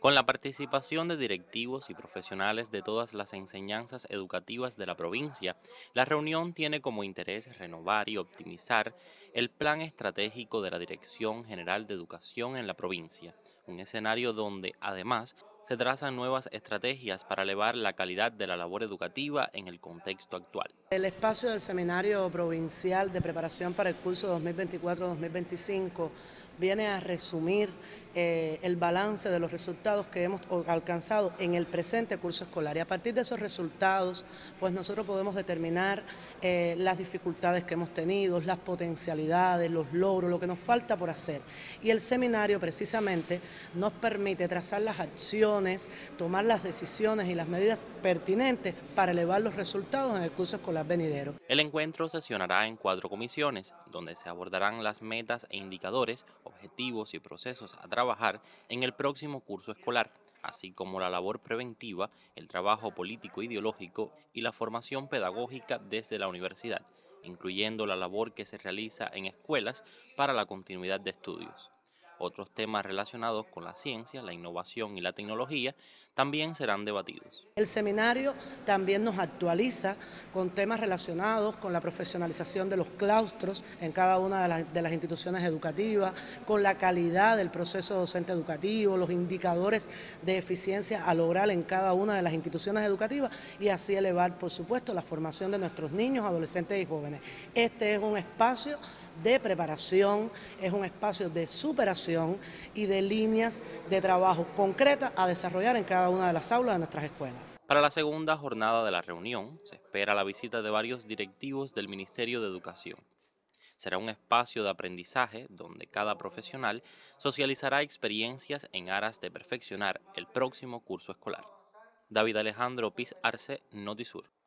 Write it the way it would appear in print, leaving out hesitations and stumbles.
Con la participación de directivos y profesionales de todas las enseñanzas educativas de la provincia, la reunión tiene como interés renovar y optimizar el plan estratégico de la Dirección General de Educación en la provincia, un escenario donde, además, se trazan nuevas estrategias para elevar la calidad de la labor educativa en el contexto actual. El espacio del Seminario Provincial de Preparación para el curso 2024-2025 viene a resumir el balance de los resultados que hemos alcanzado en el presente curso escolar. Y a partir de esos resultados, pues nosotros podemos determinar las dificultades que hemos tenido, las potencialidades, los logros, lo que nos falta por hacer. Y el seminario precisamente nos permite trazar las acciones, tomar las decisiones y las medidas pertinentes para elevar los resultados en el curso escolar venidero. El encuentro sesionará en 4 comisiones, donde se abordarán las metas e indicadores, objetivos y procesos a trabajar en el próximo curso escolar, así como la labor preventiva, el trabajo político-ideológico y la formación pedagógica desde la universidad, incluyendo la labor que se realiza en escuelas para la continuidad de estudios. Otros temas relacionados con la ciencia, la innovación y la tecnología también serán debatidos. El seminario también nos actualiza con temas relacionados con la profesionalización de los claustros en cada una de las instituciones educativas, con la calidad del proceso docente educativo, los indicadores de eficiencia a lograr en cada una de las instituciones educativas y así elevar, por supuesto, la formación de nuestros niños, adolescentes y jóvenes. Este es un espacio de preparación, es un espacio de superación y de líneas de trabajo concretas a desarrollar en cada una de las aulas de nuestras escuelas. Para la segunda jornada de la reunión, se espera la visita de varios directivos del Ministerio de Educación. Será un espacio de aprendizaje donde cada profesional socializará experiencias en aras de perfeccionar el próximo curso escolar. David Alejandro Piz Arce, Notisur.